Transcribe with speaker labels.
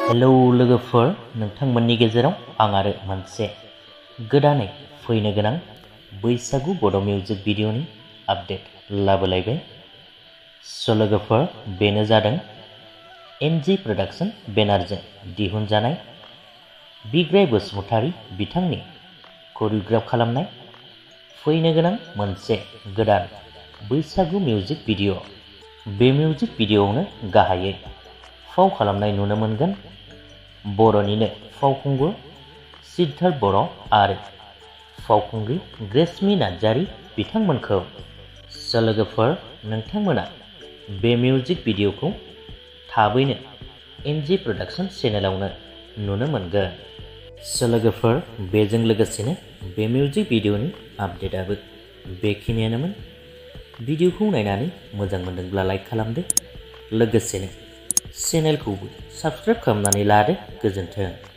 Speaker 1: Hello लोगोफोर, नोंथांमोननि गेजेराव आं आरो मोनसे गोदानै फैनो गोनां बैसागु बड' मिउजिक भिडिअनि आपडेट लाबोलायबाय। लोगोफोर, बेनो जादों एनजि प्रडाक्शन बेनारजों दिहुनजानाय बसुमतारी बिथांनि करिय'ग्राफ खालामनाय फैनो गोनां मोनसे गोदान बैसागु मिउजिक भिडिअ'। बे मिउजिक भिडिअ'आवनो गाहायै फाव खालामनाय नुनो मोनगोन बर'निनो फावखुंगुर सिद्धार्थ बर' आरो फावखुंग्रि ग्रेस्मि नार्जारी बिथांमोनखौ। लोगोफोर, नोंथांमोना बे मिउजिक भिडिअ'खौ थाबैनो एनजि प्रडाक्शन चेनेलावनो नुनो मोनगोन। लोगोफोर, बेजों लोगोसेनो बे मिउजिक भिडिअ'नि आपडेटआबो बेखिनियानोमोन। भिडिअ'खौ नायनानै मोजां मोनदोंब्ला लाइक खालामदो, लोगोसेनो चेनेलखौबो साबस्क्राइब खालामनानै लादो। गोजोन्थों।